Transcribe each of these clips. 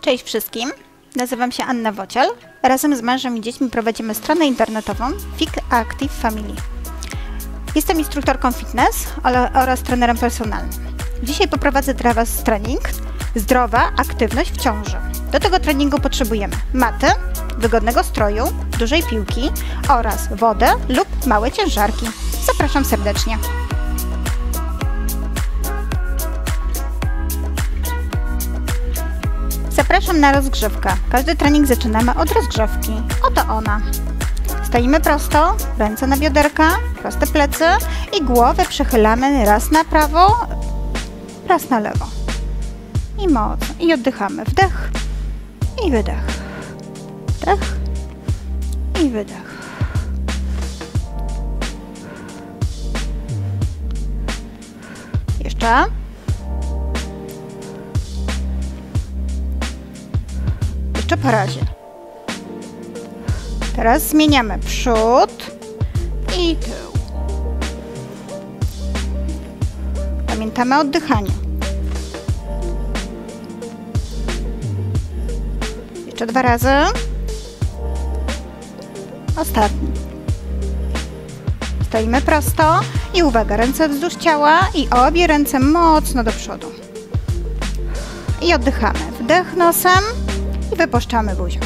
Cześć wszystkim, nazywam się Anna Wociel. Razem z mężem i dziećmi prowadzimy stronę internetową Fit Active Family. Jestem instruktorką fitness oraz trenerem personalnym. Dzisiaj poprowadzę dla Was trening Zdrowa aktywność w ciąży. Do tego treningu potrzebujemy maty, wygodnego stroju, dużej piłki oraz wodę lub małe ciężarki. Zapraszam serdecznie. Zapraszam na rozgrzewkę. Każdy trening zaczynamy od rozgrzewki. Oto ona. Stoimy prosto, ręce na bioderka, proste plecy i głowę przechylamy raz na prawo, raz na lewo. I mocno. I oddychamy. Wdech i wydech. Wdech i wydech. Jeszcze. Jeszcze po razie. Teraz zmieniamy przód i tył. Pamiętamy o oddychaniu. Jeszcze 2 razy. Ostatni. Stoimy prosto i uwaga, ręce wzdłuż ciała i obie ręce mocno do przodu. I oddychamy. Wdech nosem i wypuszczamy buzią.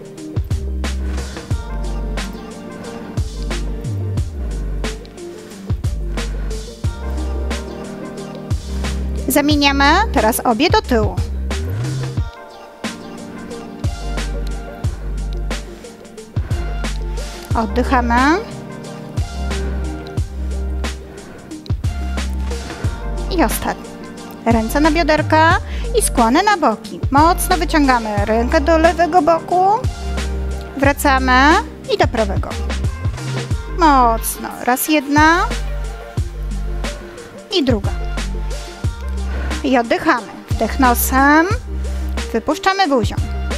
Zamieniamy teraz obie do tyłu. Oddychamy. I ostatni. Ręce na bioderka i skłony na boki. Mocno wyciągamy rękę do lewego boku. Wracamy i do prawego. Mocno. Raz jedna. I druga. I oddychamy. Wdech nosem. Wypuszczamy buzią.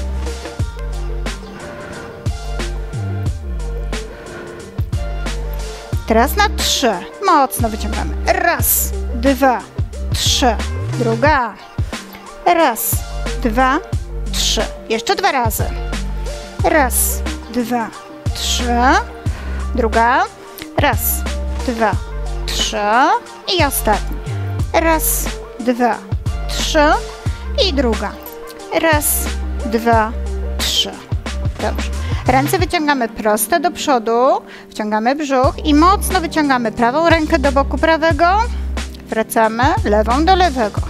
Teraz na 3. Mocno wyciągamy. Raz, 2, 3. Druga. Raz, 2, 3. Jeszcze 2 razy. Raz, 2, 3. Druga. Raz, 2, 3. I ostatni. Raz, 2, 3. I druga. Raz, 2, 3. Dobrze. Ręce wyciągamy proste do przodu, wciągamy brzuch i mocno wyciągamy prawą rękę do boku prawego, wracamy lewą do lewego.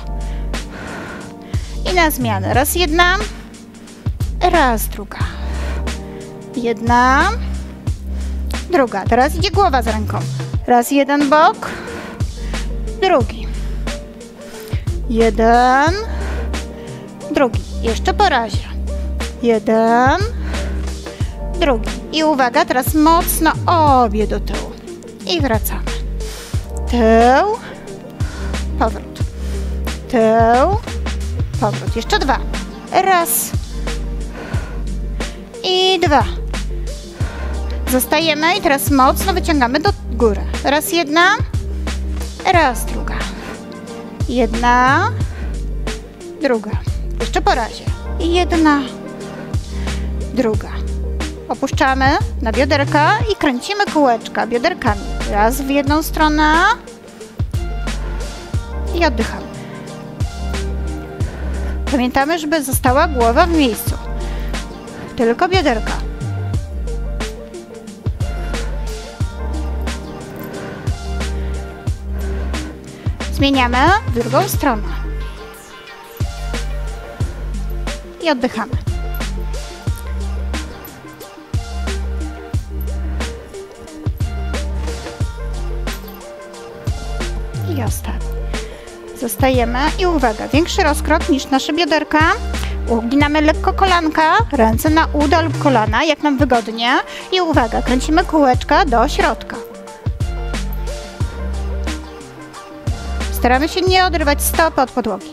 I na zmianę. Raz jedna, raz druga. Jedna, druga. Teraz idzie głowa z ręką. Raz jeden bok, drugi. Jeden, drugi. Jeszcze po razie. Jeden, drugi. I uwaga, teraz mocno obie do tyłu. I wracamy. Tył, powrót. Tył, powrót. Jeszcze 2. Raz. I 2. Zostajemy i teraz mocno wyciągamy do góry. Raz jedna, raz druga. Jedna, druga. Jeszcze po razie. Jedna, druga. Opuszczamy na bioderka i kręcimy kółeczka bioderkami. Raz w jedną stronę i oddychamy. Pamiętamy, żeby została głowa w miejscu. Tylko bioderka. Zmieniamy w drugą stronę. I oddychamy. I ostatni. Zostajemy i uwaga, większy rozkrok niż nasze bioderka. Uginamy lekko kolanka, ręce na uda lub kolana, jak nam wygodnie. I uwaga, kręcimy kółeczka do środka. Staramy się nie odrywać stopy od podłogi.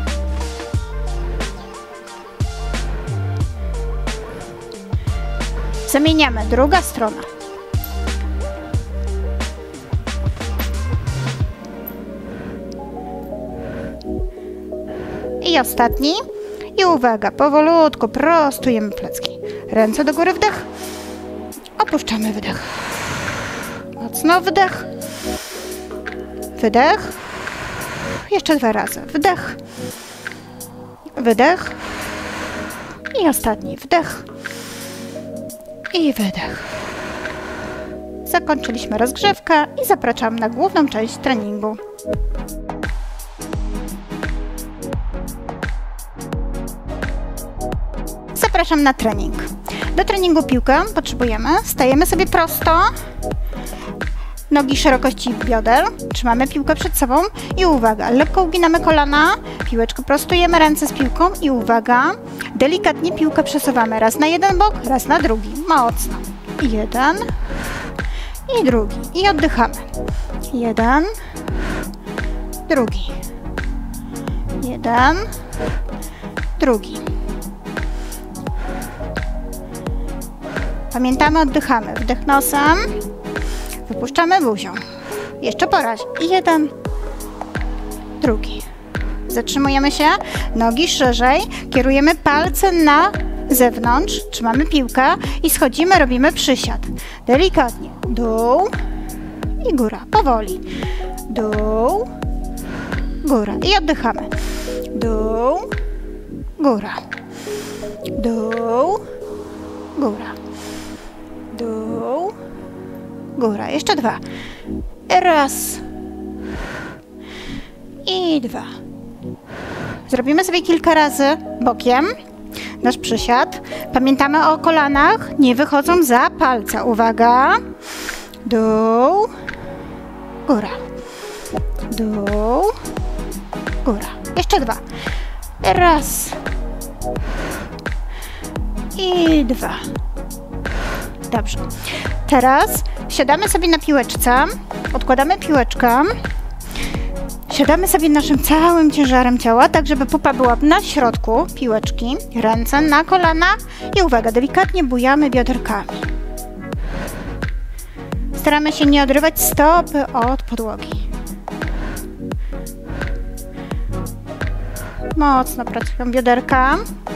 Zamieniamy, druga strona. I ostatni. I uwaga, powolutku prostujemy plecki. Ręce do góry, wdech. Opuszczamy, wydech. Mocno wdech. Wydech. Jeszcze 2 razy. Wdech. Wydech. I ostatni wdech. I wydech. Zakończyliśmy rozgrzewkę i zapraszam na główną część treningu. Zapraszam na trening. Do treningu piłkę potrzebujemy. Stajemy sobie prosto. Nogi szerokości bioder. Trzymamy piłkę przed sobą. I uwaga, lekko uginamy kolana. Piłeczkę prostujemy, ręce z piłką. I uwaga, delikatnie piłkę przesuwamy. Raz na jeden bok, raz na drugi. Mocno. Jeden. I drugi. I oddychamy. Jeden. Drugi. Jeden. Drugi. Pamiętamy, oddychamy. Wdech nosem. Wypuszczamy buzią. Jeszcze po razie. Jeden. Drugi. Zatrzymujemy się. Nogi szerzej. Kierujemy palce na zewnątrz. Trzymamy piłkę i schodzimy, robimy przysiad. Delikatnie. Dół i góra. Powoli. Dół. Góra. I oddychamy. Dół. Góra. Dół. Góra. Dół. Góra. Jeszcze 2. Raz. I 2. Zrobimy sobie kilka razy bokiem nasz przysiad. Pamiętamy o kolanach. Nie wychodzą za palce. Uwaga. Dół. Góra. Dół. Góra. Jeszcze 2. Raz. I 2. Dobrze. Teraz siadamy sobie na piłeczce. Odkładamy piłeczkę. Siadamy sobie naszym całym ciężarem ciała, tak żeby pupa była na środku piłeczki. Ręce na kolanach i uwaga, delikatnie bujamy bioderkami. Staramy się nie odrywać stopy od podłogi. Mocno pracują bioderka.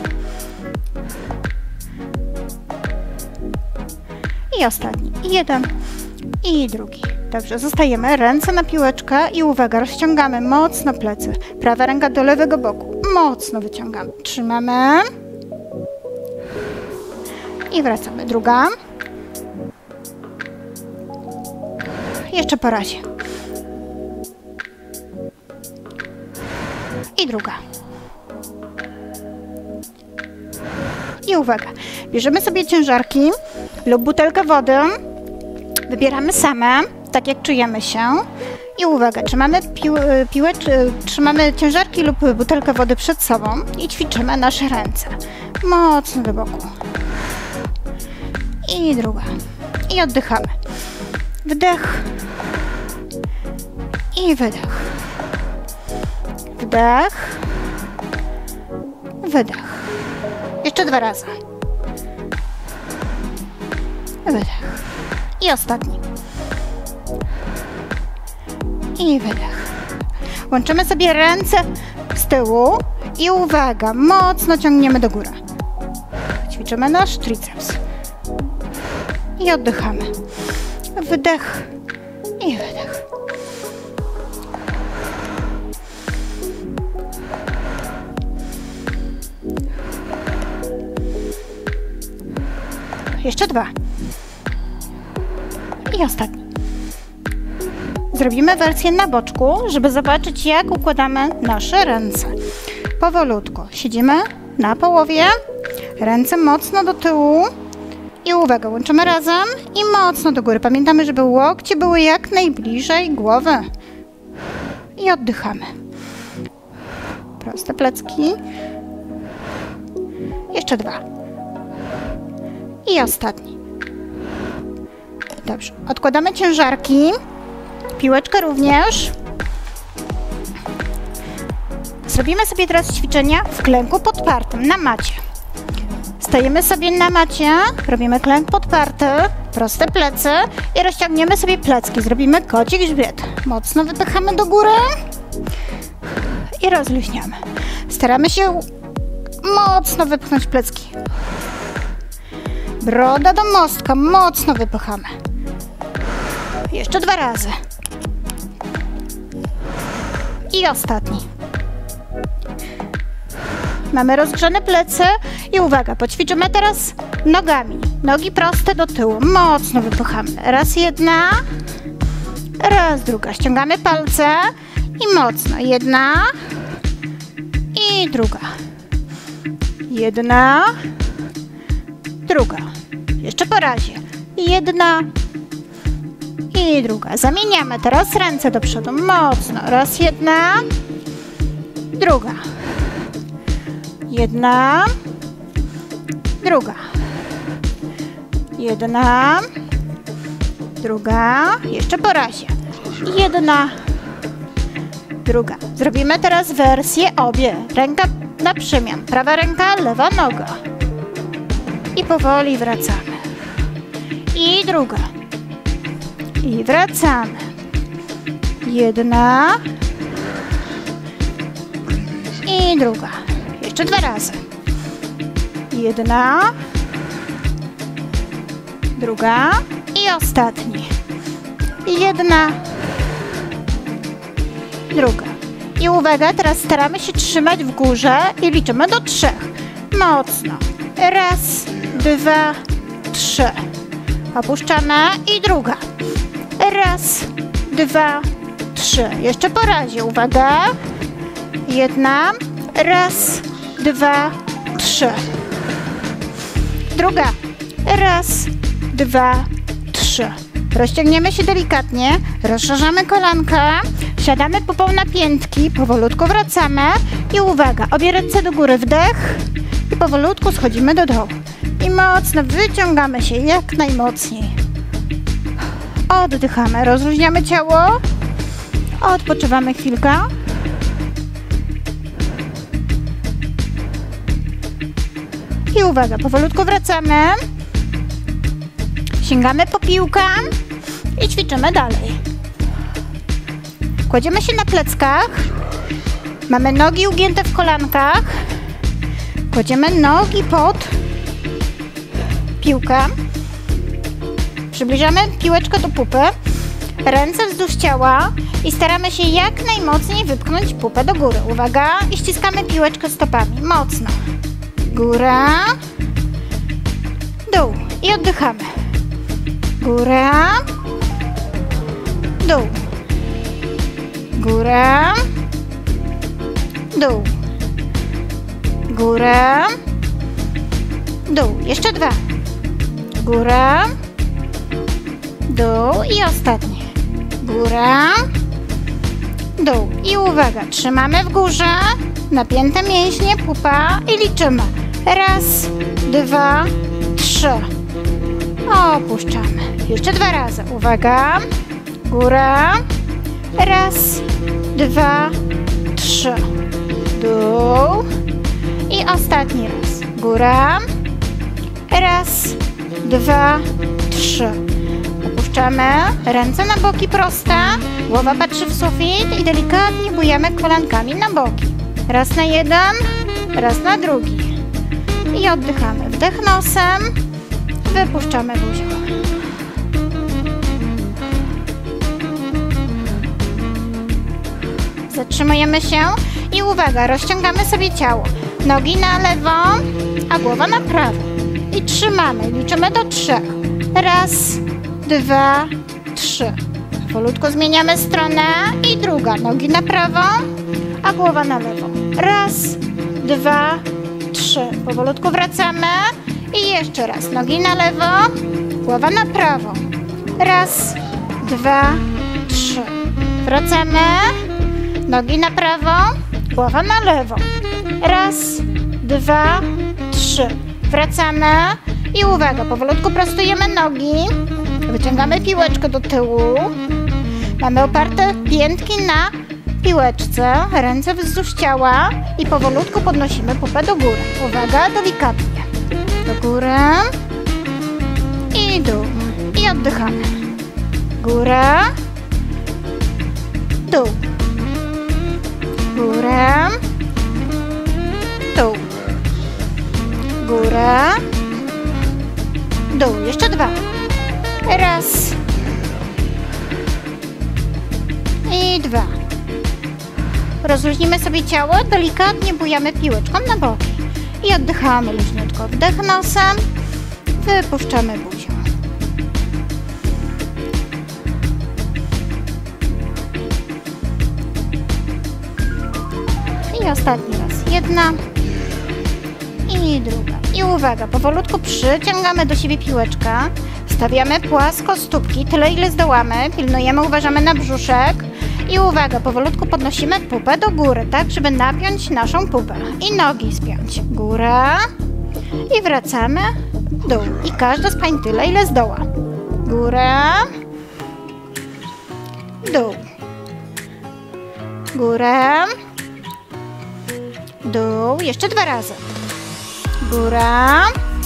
I ostatni. Jeden. I drugi. Dobrze, zostajemy. Ręce na piłeczkę i uwaga, rozciągamy mocno plecy. Prawa ręka do lewego boku. Mocno wyciągamy. Trzymamy. I wracamy. Druga. Jeszcze po razie. I druga. I uwaga, bierzemy sobie ciężarki lub butelkę wody. Wybieramy same, tak jak czujemy się. I uwaga, trzymamy ciężarki lub butelkę wody przed sobą i ćwiczymy nasze ręce. Mocno do boku. I druga. I oddychamy. Wdech. I wydech. Wdech. Wydech. Jeszcze 2 razy. Wydech. I ostatni. I wydech. Łączymy sobie ręce z tyłu i uwaga, mocno ciągniemy do góry. Ćwiczymy nasz triceps. I oddychamy. Wdech i wydech. Jeszcze 2. I ostatni. Zrobimy wersję na boczku, żeby zobaczyć, jak układamy nasze ręce. Powolutku. Siedzimy na połowie, ręce mocno do tyłu i uwaga, łączymy razem i mocno do góry. Pamiętamy, żeby łokcie były jak najbliżej głowy. I oddychamy. Proste plecki. Jeszcze 2. I ostatni. Dobrze. Odkładamy ciężarki. Piłeczkę również. Zrobimy sobie teraz ćwiczenia w klęku podpartym na macie. Stajemy sobie na macie, robimy klęk podparty, proste plecy i rozciągniemy sobie plecki. Zrobimy kocik grzbiet. Mocno wypychamy do góry i rozluźniamy. Staramy się Mocno wypchnąć plecki. Broda do mostka, mocno wypychamy. Jeszcze 2 razy. I ostatni. Mamy rozgrzane plecy i uwaga, poćwiczymy teraz nogami. Nogi proste do tyłu, mocno wypychamy. Raz jedna, raz druga. Ściągamy palce i mocno. Jedna i druga. Jedna, druga. Jeszcze po razie. Jedna i druga. Zamieniamy teraz ręce do przodu, mocno. Raz jedna, druga. Jedna, druga. Jedna, druga. Jeszcze po razie. Jedna, druga. Zrobimy teraz wersję obie. Ręka na przemian. Prawa ręka, lewa noga. I powoli wracamy. I druga. I wracamy. Jedna. I druga. Jeszcze 2 razy. Jedna. Druga. I ostatni. Jedna. Druga. I uwaga, teraz staramy się trzymać w górze i liczymy do 3. Mocno. Raz, 2, 3. Opuszczamy i druga. Raz, 2, 3. Jeszcze po razie. Uwaga. Jedna. Raz, 2, 3. Druga. Raz, 2, 3. Rozciągniemy się delikatnie, rozszerzamy kolanka, siadamy pupą na piętki, powolutku wracamy i uwaga, obie ręce do góry, wdech i powolutku schodzimy do dołu. I mocno wyciągamy się jak najmocniej. Oddychamy, rozluźniamy ciało, odpoczywamy chwilkę. I uwaga, powolutku wracamy. Sięgamy po piłkę i ćwiczymy dalej. Kładziemy się na pleckach. Mamy nogi ugięte w kolankach. Kładziemy nogi pod piłkę. Przybliżamy piłeczkę do pupy. Ręce wzdłuż ciała i staramy się jak najmocniej wypchnąć pupę do góry. Uwaga, i ściskamy piłeczkę stopami. Mocno. Góra. Dół. I oddychamy. Góra. Dół. Góra. Dół. Góra. Dół. Jeszcze 2. Góra. Dół. I ostatnie. Góra. Dół. I uwaga, trzymamy w górze. Napięte mięśnie, pupa i liczymy. Raz, 2, 3. Opuszczamy. Jeszcze 2 razy. Uwaga. Góra. Raz, 2, 3. Dół. I ostatni raz. Góra. Raz, 2, 3. Opuszczamy. Ręce na boki proste. Głowa patrzy w sufit i delikatnie bujamy kolankami na boki. Raz na jeden, raz na drugi. I oddychamy. Wdech nosem. Wypuszczamy buzią. Zatrzymujemy się i uwaga, rozciągamy sobie ciało. Nogi na lewo, a głowa na prawo. I trzymamy. Liczymy do 3. Raz, 2, 3. Powolutku zmieniamy stronę i druga. Nogi na prawo, a głowa na lewo. Raz, 2, 3. Powolutku wracamy i jeszcze raz. Nogi na lewo, głowa na prawo. Raz, 2, 3. Wracamy. Nogi na prawo, głowa na lewo. Raz, 2, 3. Wracamy i uwaga, powolutku prostujemy nogi. Wyciągamy piłeczkę do tyłu. Mamy oparte piętki na piłeczce, ręce wzdłuż ciała i powolutku podnosimy pupę do góry. Uwaga, delikatnie. Do góry i dół. I oddychamy. Góra, dół. Góra, dół. górę, dół, jeszcze 2. Raz i 2. Rozluźnimy sobie ciało, delikatnie bujamy piłeczką na boki i oddychamy luźniutko. Wdech nosem, wypuszczamy buzią. I ostatni raz. Jedna i druga. I uwaga, powolutku przyciągamy do siebie piłeczkę. Stawiamy płasko stópki, tyle ile zdołamy. Pilnujemy, uważamy na brzuszek. I uwaga, powolutku podnosimy pupę do góry, tak, żeby napiąć naszą pupę. I nogi spiąć. Góra. I wracamy. Dół. I każda z pań tyle ile zdoła. Góra. Dół. Góra. Dół. Jeszcze 2 razy. Góra.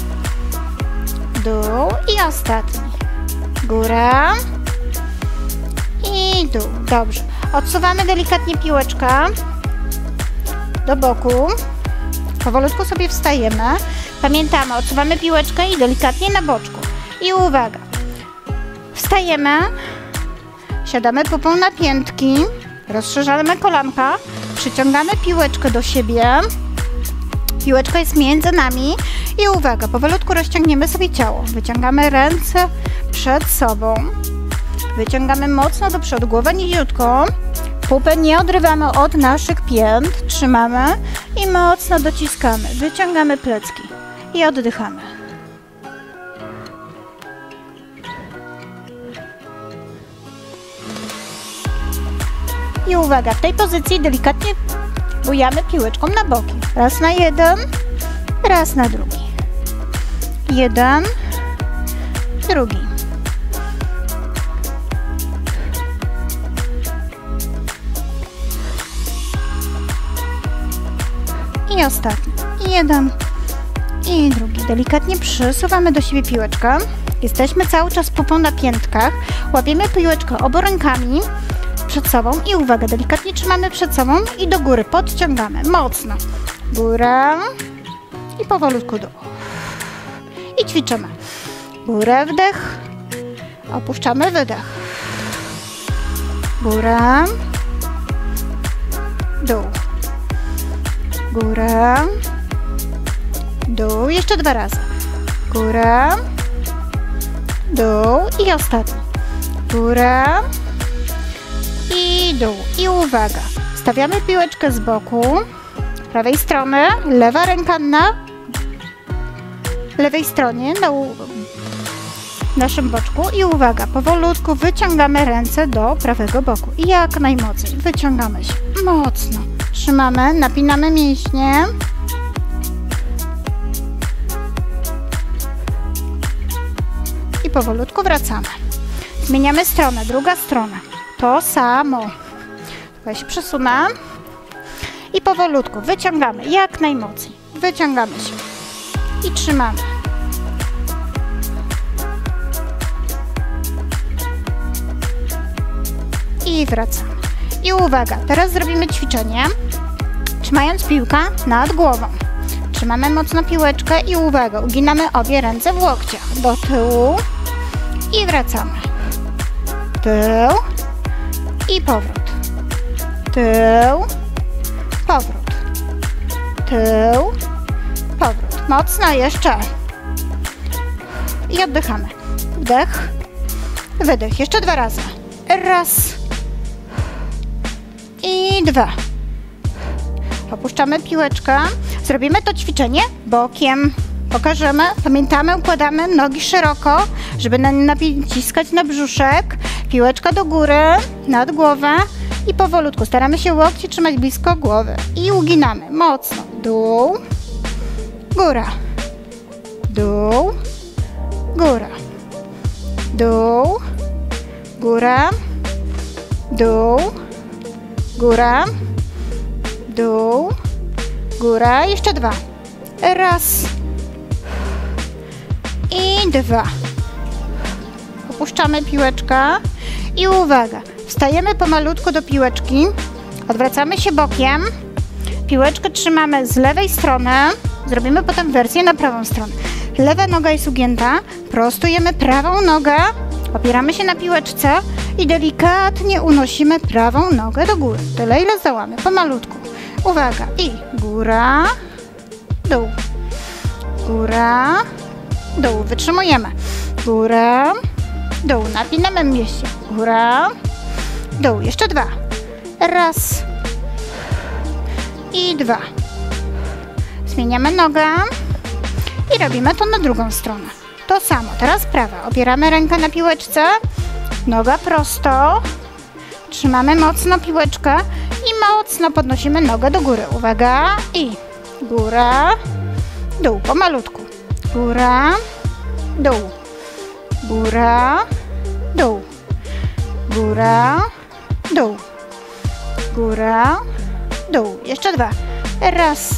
Dół. I ostatni. Góra. I dół. Dobrze. Odsuwamy delikatnie piłeczkę do boku. Powolutku sobie wstajemy. Pamiętamy, odsuwamy piłeczkę i delikatnie na boczku. I uwaga. Wstajemy. Siadamy pupą na piętki. Rozszerzamy kolanka. Przyciągamy piłeczkę do siebie. Piłeczka jest między nami. I uwaga, powolutku rozciągniemy sobie ciało. Wyciągamy ręce przed sobą. Wyciągamy mocno do przodu, głowę niziutką. Pupę nie odrywamy od naszych pięt. Trzymamy i mocno dociskamy. Wyciągamy plecki i oddychamy. I uwaga, w tej pozycji delikatnie bujamy piłeczką na boki. Raz na jeden, raz na drugi. Jeden, drugi. I ostatni. Jeden i drugi. Delikatnie przysuwamy do siebie piłeczkę. Jesteśmy cały czas pupą na piętkach. Łapiemy piłeczkę obu rękami przed sobą i uwaga, delikatnie trzymamy przed sobą i do góry podciągamy. Mocno. Góra i powolutku dół. I ćwiczymy. Górę, wdech. Opuszczamy, wydech. Góra. Dół. Góra. Dół. Jeszcze 2 razy. Góra. Dół. I ostatni. Góra. I dół. I uwaga. Stawiamy piłeczkę z boku. Prawej strony. Lewa ręka na lewej stronie. Na naszym boczku. I uwaga. Powolutku wyciągamy ręce do prawego boku. I jak najmocniej. Wyciągamy się. Mocno. Trzymamy. Napinamy mięśnie. I powolutku wracamy. Zmieniamy stronę. Druga strona. To samo. Ja się przesunę. I powolutku wyciągamy. Jak najmocniej. Wyciągamy się. I trzymamy. I wracamy. I uwaga, teraz zrobimy ćwiczenie, trzymając piłkę nad głową. Trzymamy mocno piłeczkę i uwaga, uginamy obie ręce w łokciach. Do tyłu i wracamy. Tył i powrót. Tył, powrót. Tył, powrót. Mocno jeszcze. I oddychamy. Wdech, wydech. Jeszcze 2 razy. Raz. I 2. Opuszczamy piłeczkę. Zrobimy to ćwiczenie bokiem. Pokażemy. Pamiętamy, układamy nogi szeroko, żeby naciskać na brzuszek. Piłeczka do góry, nad głowę i powolutku. Staramy się łokcie trzymać blisko głowy. I uginamy. Mocno. Dół, góra. Dół, góra. Dół, góra. Dół, góra, dół, góra. Jeszcze 2. Raz i 2. Opuszczamy piłeczkę i uwaga. Wstajemy pomalutku do piłeczki. Odwracamy się bokiem. Piłeczkę trzymamy z lewej strony. Zrobimy potem wersję na prawą stronę. Lewa noga jest ugięta. Prostujemy prawą nogę. Opieramy się na piłeczce i delikatnie unosimy prawą nogę do góry. Tyle, ile zdołamy. Pomalutku. Uwaga. I góra, dół. Góra, dół. Wytrzymujemy. Góra, dół. Napinamy mięśnie. Góra, dół. Jeszcze 2. Raz. I 2. Zmieniamy nogę i robimy to na drugą stronę. To samo. Teraz prawa. Opieramy rękę na piłeczce. Noga prosto. Trzymamy mocno piłeczkę i mocno podnosimy nogę do góry. Uwaga. I góra, dół. Pomalutku. Góra, dół. Góra, dół. Góra, dół. Góra, dół. Jeszcze 2. Raz.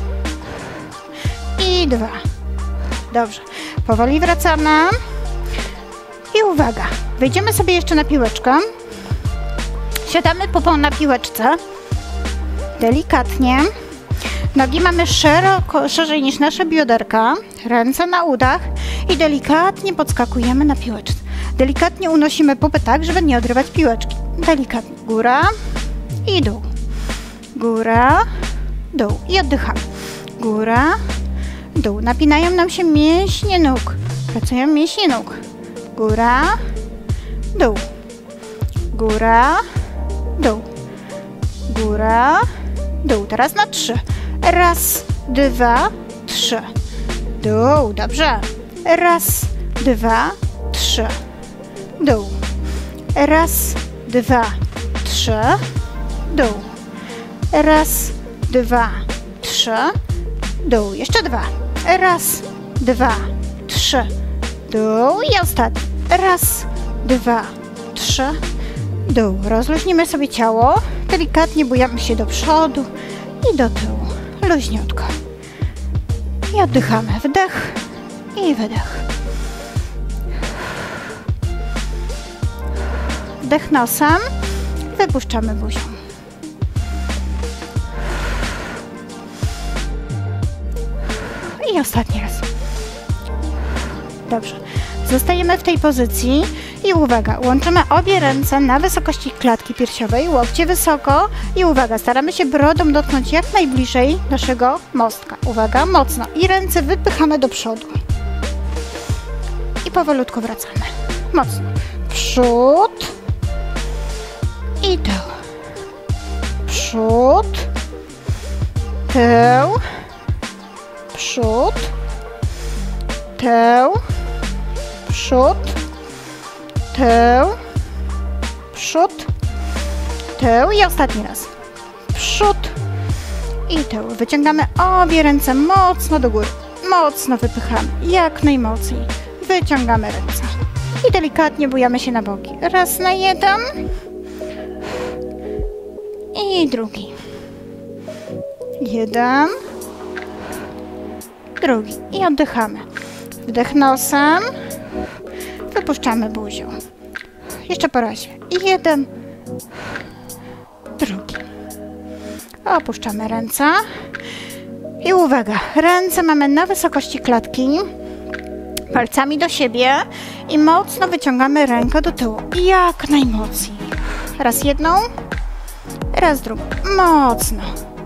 I 2. Dobrze. Powoli wracamy. I uwaga. Wejdziemy sobie jeszcze na piłeczkę. Siadamy popą na piłeczce. Delikatnie. Nogi mamy szerzej niż nasze bioderka. Ręce na udach. I delikatnie podskakujemy na piłeczce. Delikatnie unosimy pupę tak, żeby nie odrywać piłeczki. Delikatnie. Góra i dół. Góra, dół. I oddychamy. Góra, dół. Napinają nam się mięśnie nóg. Pracują mięśnie nóg. Góra, dół. Góra, dół. Góra, dół. Teraz na 3. Raz, 2, 3. Dół. Dobrze. Raz, 2, 3. Dół. Raz, 2, 3. Dół. Raz, 2, 3. Dół. Jeszcze 2. Raz, 2, 3. Dół. I ostatni. Raz, 2, 3. Dół. Rozluźnimy sobie ciało. Delikatnie bujamy się do przodu i do tyłu. Luźniutko. I oddychamy. Wdech i wydech. Wdech nosem. Wypuszczamy buzią. I ostatni raz. Dobrze. Zostajemy w tej pozycji i uwaga, łączymy obie ręce na wysokości klatki piersiowej, łokcie wysoko i uwaga, staramy się brodą dotknąć jak najbliżej naszego mostka. Uwaga, mocno. I ręce wypychamy do przodu. I powolutku wracamy. Mocno. Przód i tył. Przód, tył, przód, tył, przód, tył, przód, tył i ostatni raz. Przód i tył. Wyciągamy obie ręce mocno do góry. Mocno wypychamy. Jak najmocniej. Wyciągamy ręce. I delikatnie bujamy się na boki. Raz na 1. I drugi. 1. Drugi. I oddychamy. Wdech nosem. Wypuszczamy buzią. Jeszcze po razie. 1. Drugi. Opuszczamy ręce. I uwaga. Ręce mamy na wysokości klatki. Palcami do siebie. I mocno wyciągamy rękę do tyłu. Jak najmocniej. Raz jedną. Raz drugą. Mocno.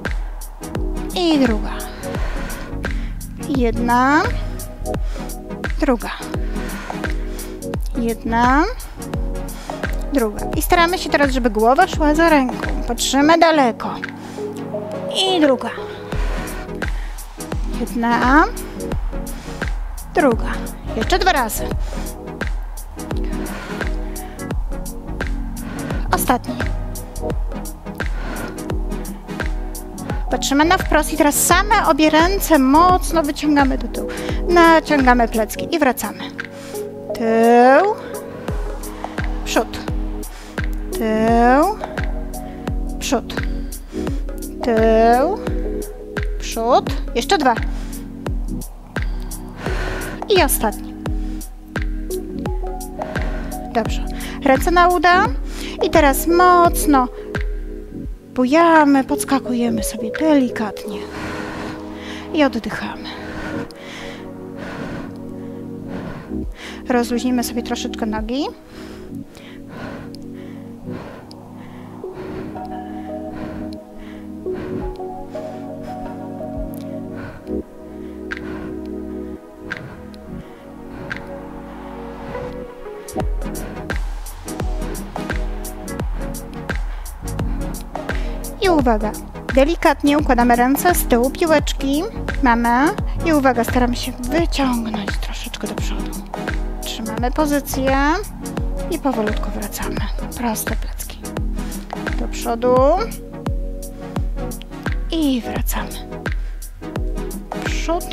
I druga. 1. Druga. 1. Druga. I staramy się teraz, żeby głowa szła za ręką. Patrzymy daleko. I druga. 1. Druga. Jeszcze 2 razy. Ostatni. Patrzymy na wprost i teraz same obie ręce mocno wyciągamy do tyłu. Naciągamy plecki i wracamy. Tył. Przód. Tył. Przód. Tył. Przód. Jeszcze 2. I ostatni. Dobrze. Ręce na uda. I teraz mocno bujamy, podskakujemy sobie delikatnie i oddychamy. Rozluźnimy sobie troszeczkę nogi. I uwaga, delikatnie układamy ręce z tyłu piłeczki. Mamy. I uwaga, staramy się wyciągnąć troszeczkę do przodu. Trzymamy pozycję i powolutku wracamy. Proste plecki. Do przodu. I wracamy. Przód.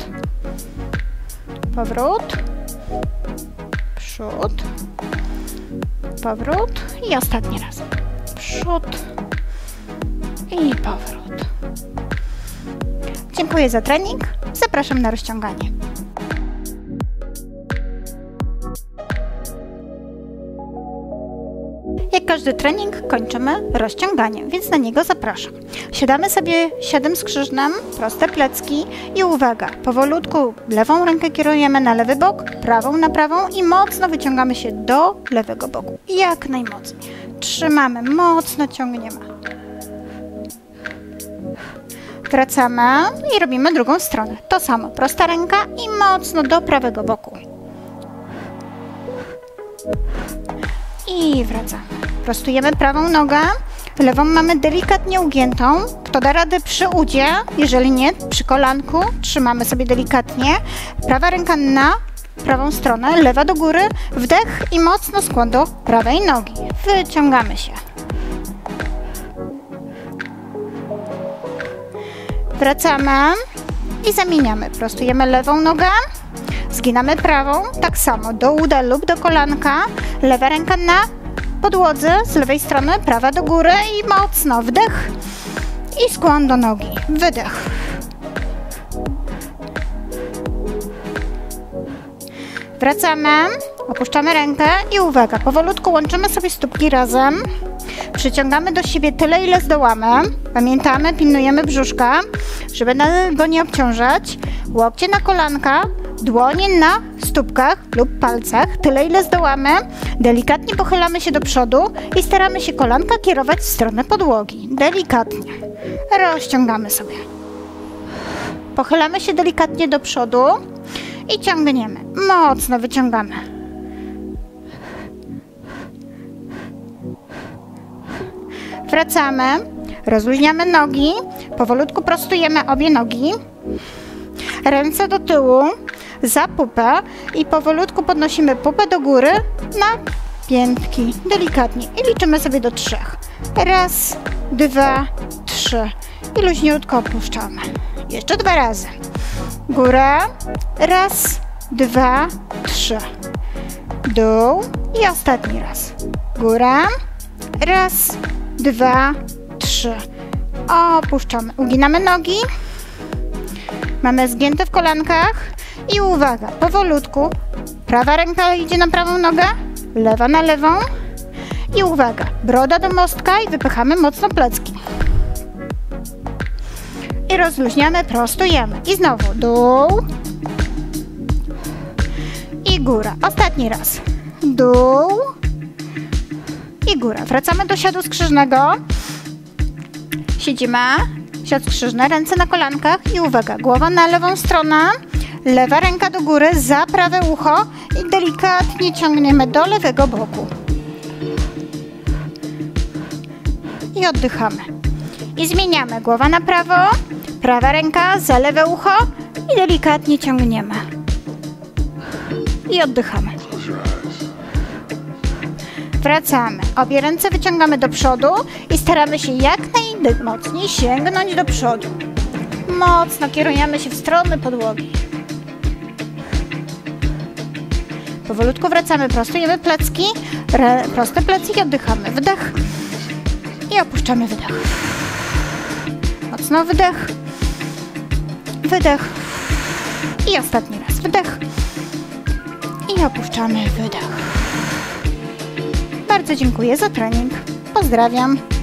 Powrót. Przód. Powrót. I ostatni raz. Przód. I powrót. Dziękuję za trening. Zapraszam na rozciąganie. Jak każdy trening kończymy rozciąganiem, więc na niego zapraszam. Siadamy sobie siedem skrzyżnem, proste plecki i uwaga, powolutku lewą rękę kierujemy na lewy bok, prawą na prawą i mocno wyciągamy się do lewego boku. Jak najmocniej. Trzymamy, mocno ciągniemy. Wracamy i robimy drugą stronę. To samo, prosta ręka i mocno do prawego boku. I wracamy. Prostujemy prawą nogę, lewą mamy delikatnie ugiętą. Kto da radę przy udzie, jeżeli nie, przy kolanku, trzymamy sobie delikatnie. Prawa ręka na prawą stronę, lewa do góry, wdech i mocno skłon do prawej nogi. Wyciągamy się. Wracamy i zamieniamy. Prostujemy lewą nogę, zginamy prawą, tak samo do uda lub do kolanka. Lewa ręka na podłodze, z lewej strony, prawa do góry i mocno wdech i skłon do nogi. Wydech. Wracamy, opuszczamy rękę i uwaga, powolutku łączymy sobie stópki razem. Przyciągamy do siebie tyle, ile zdołamy. Pamiętamy, pilnujemy brzuszka, żeby go nie obciążać. Łokcie na kolanka, dłonie na stópkach lub palcach, tyle, ile zdołamy. Delikatnie pochylamy się do przodu i staramy się kolanka kierować w stronę podłogi. Delikatnie. Rozciągamy sobie. Pochylamy się delikatnie do przodu i ciągniemy. Mocno wyciągamy. Wracamy, rozluźniamy nogi, powolutku prostujemy obie nogi, ręce do tyłu, za pupę i powolutku podnosimy pupę do góry na piętki, delikatnie i liczymy sobie do 3. Raz, 2, 3 i luźniutko opuszczamy. Jeszcze 2 razy. Góra, raz, 2, 3. Dół i ostatni raz. Góra, raz, 2, 3. Opuszczamy. Uginamy nogi. Mamy zgięte w kolankach. I uwaga, powolutku. Prawa ręka idzie na prawą nogę, lewa na lewą. I uwaga, broda do mostka i wypychamy mocno plecki. I rozluźniamy, prostujemy. I znowu dół. I góra. Ostatni raz. Dół. I góra. Wracamy do siadu skrzyżnego. Siedzimy. Siad skrzyżny, ręce na kolankach i uwaga, głowa na lewą stronę, lewa ręka do góry za prawe ucho i delikatnie ciągniemy do lewego boku. I oddychamy. I zmieniamy. Głowa na prawo, prawa ręka za lewe ucho i delikatnie ciągniemy. I oddychamy. Wracamy. Obie ręce wyciągamy do przodu i staramy się jak najmocniej sięgnąć do przodu. Mocno kierujemy się w stronę podłogi. Powolutku wracamy, prostujemy plecki, proste plecy i oddychamy. Wdech i opuszczamy wydech. Mocno wdech, wydech i ostatni raz wdech i opuszczamy wydech. Bardzo dziękuję za trening. Pozdrawiam.